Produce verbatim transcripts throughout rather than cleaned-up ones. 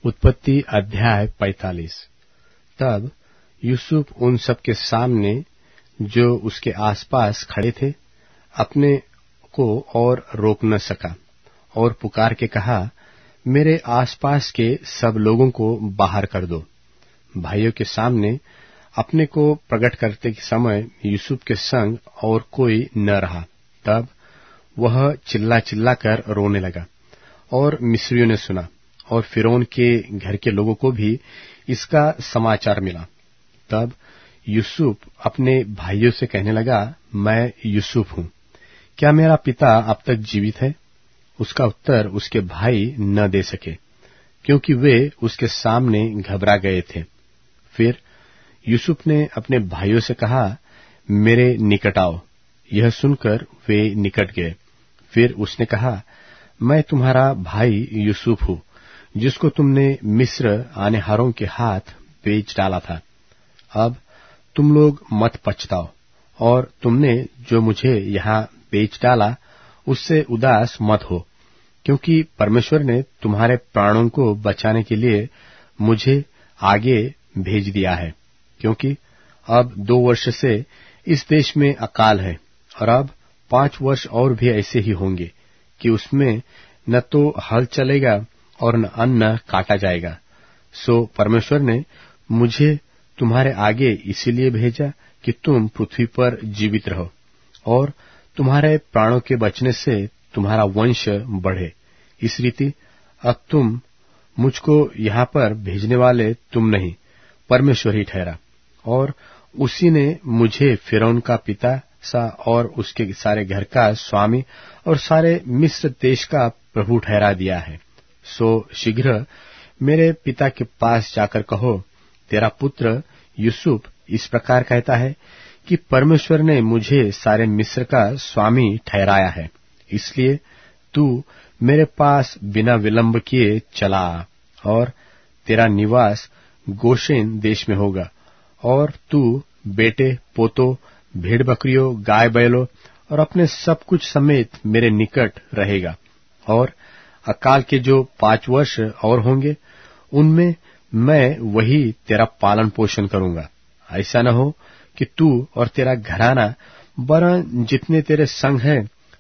उत्पत्ति अध्याय पैंतालीस। तब यूसुफ उन सब के सामने जो उसके आसपास खड़े थे अपने को और रोक न सका और पुकार के कहा, मेरे आसपास के सब लोगों को बाहर कर दो। भाइयों के सामने अपने को प्रकट करते के समय यूसुफ के संग और कोई न रहा। तब वह चिल्ला चिल्ला कर रोने लगा और मिस्रियों ने सुना और फिरौन के घर के लोगों को भी इसका समाचार मिला। तब यूसुफ अपने भाइयों से कहने लगा, मैं यूसुफ हूं, क्या मेरा पिता अब तक जीवित है? उसका उत्तर उसके भाई न दे सके, क्योंकि वे उसके सामने घबरा गए थे। फिर यूसुफ ने अपने भाइयों से कहा, मेरे निकट आओ। यह सुनकर वे निकट गए। फिर उसने कहा, मैं तुम्हारा भाई यूसुफ हूं, जिसको तुमने मिस्र आनेहारों के हाथ बेच डाला था। अब तुम लोग मत पछताओ और तुमने जो मुझे यहाँ बेच डाला उससे उदास मत हो, क्योंकि परमेश्वर ने तुम्हारे प्राणों को बचाने के लिए मुझे आगे भेज दिया है। क्योंकि अब दो वर्ष से इस देश में अकाल है और अब पांच वर्ष और भी ऐसे ही होंगे कि उसमें न तो हल चलेगा और न अन्न काटा जाएगा। सो परमेश्वर ने मुझे तुम्हारे आगे इसीलिए भेजा कि तुम पृथ्वी पर जीवित रहो और तुम्हारे प्राणों के बचने से तुम्हारा वंश बढ़े। इस रीति अब तुम मुझको यहाँ पर भेजने वाले तुम नहीं, परमेश्वर ही ठहरा। और उसी ने मुझे फिरौन का पिता सा और उसके सारे घर का स्वामी और सारे मिस्र देश का प्रभु ठहरा दिया है। सो शीघ्र मेरे पिता के पास जाकर कहो, तेरा पुत्र यूसुफ इस प्रकार कहता है कि परमेश्वर ने मुझे सारे मिस्र का स्वामी ठहराया है, इसलिए तू मेरे पास बिना विलंब किए चला आ और तेरा निवास गोशेन देश में होगा और तू बेटे पोतों भेड़ बकरियों गाय बैलों और अपने सब कुछ समेत मेरे निकट रहेगा। और अकाल के जो पांच वर्ष और होंगे उनमें मैं वही तेरा पालन पोषण करूंगा। ऐसा न हो कि तू और तेरा घराना वरन जितने तेरे संग है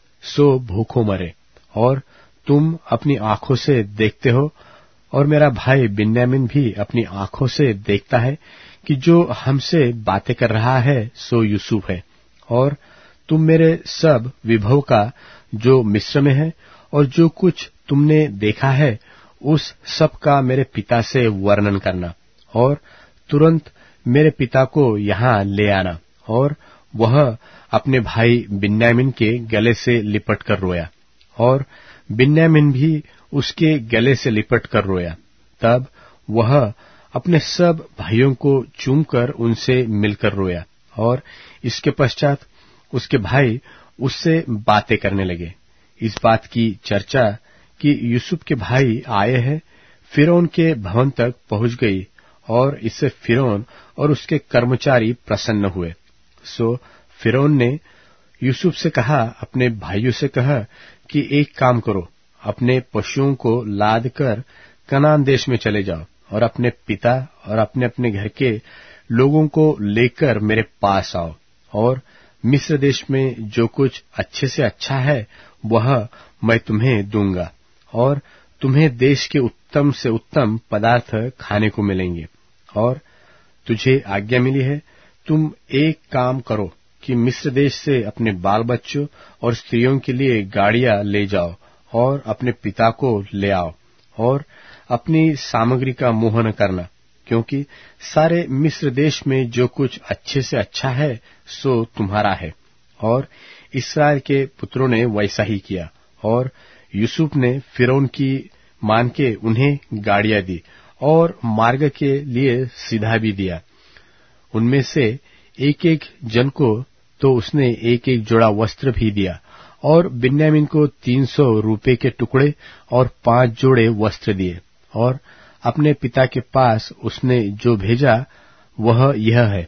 सो भूखों मरे। और तुम अपनी आंखों से देखते हो और मेरा भाई बिन्यामीन भी अपनी आंखों से देखता है कि जो हमसे बातें कर रहा है सो यूसुफ है। और तुम मेरे सब विभव का जो मिस्र में है और जो कुछ तुमने देखा है उस सब का मेरे पिता से वर्णन करना और तुरंत मेरे पिता को यहाँ ले आना। और वह अपने भाई बिन्यामीन के गले से लिपट कर रोया और बिन्यामीन भी उसके गले से लिपट कर रोया। तब वह अपने सब भाइयों को चूमकर उनसे मिलकर रोया और इसके पश्चात उसके भाई उससे बातें करने लगे। इस बात की चर्चा कि यूसुफ के भाई आए हैं फिरौन के भवन तक पहुंच गई और इससे फिरौन और उसके कर्मचारी प्रसन्न हुए। सो फिरौन ने यूसुफ से कहा, अपने भाइयों से कहा कि एक काम करो, अपने पशुओं को लाद कर कनान देश में चले जाओ और अपने पिता और अपने अपने घर के लोगों को लेकर मेरे पास आओ और मिस्र देश में जो कुछ अच्छे से अच्छा है वह मैं तुम्हें दूंगा और तुम्हें देश के उत्तम से उत्तम पदार्थ खाने को मिलेंगे। और तुझे आज्ञा मिली है, तुम एक काम करो कि मिस्र देश से अपने बाल बच्चों और स्त्रियों के लिए गाड़ियां ले जाओ और अपने पिता को ले आओ और अपनी सामग्री का मोह न करना, क्योंकि सारे मिस्र देश में जो कुछ अच्छे से अच्छा है सो तुम्हारा है। और इस्राएल के पुत्रों ने वैसा ही किया और यूसुफ ने फिरौन की मान के उन्हें गाड़ियां दी और मार्ग के लिए सीधा भी दिया। उनमें से एक एक जन को तो उसने एक एक जोड़ा वस्त्र भी दिया और बिन्यामीन को तीन सौ रूपये के टुकड़े और पांच जोड़े वस्त्र दिए। और अपने पिता के पास उसने जो भेजा वह यह है,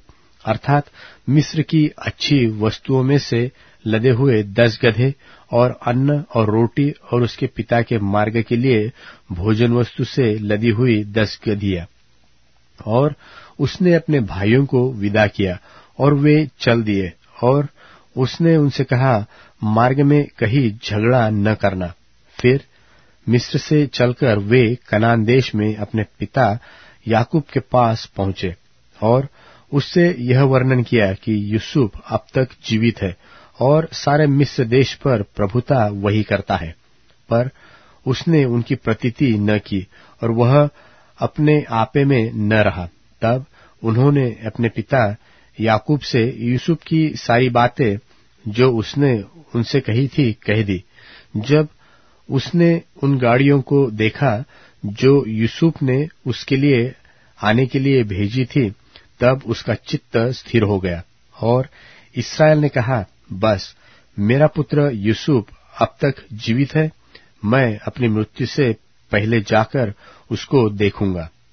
अर्थात मिस्र की अच्छी वस्तुओं में से लदे हुए दस गधे और अन्न और रोटी और उसके पिता के मार्ग के लिए भोजन वस्तु से लदी हुई दस गधियां। और उसने अपने भाइयों को विदा किया और वे चल दिए, और उसने उनसे कहा, मार्ग में कहीं झगड़ा न करना। फिर मिस्र से चलकर वे कनान देश में अपने पिता याकूब के पास पहुंचे और उससे यह वर्णन किया कि यूसुफ अब तक जीवित है और सारे मिस्र देश पर प्रभुता वही करता है। पर उसने उनकी प्रतीति न की और वह अपने आपे में न रहा। तब उन्होंने अपने पिता याकूब से यूसुफ की सारी बातें जो उसने उनसे कही थी कह दी। जब उसने उन गाड़ियों को देखा जो यूसुफ ने उसके लिए आने के लिए भेजी थी, तब उसका चित्त स्थिर हो गया और इस्राएल ने कहा, बस मेरा पुत्र यूसुफ अब तक जीवित है, मैं अपनी मृत्यु से पहले जाकर उसको देखूंगा।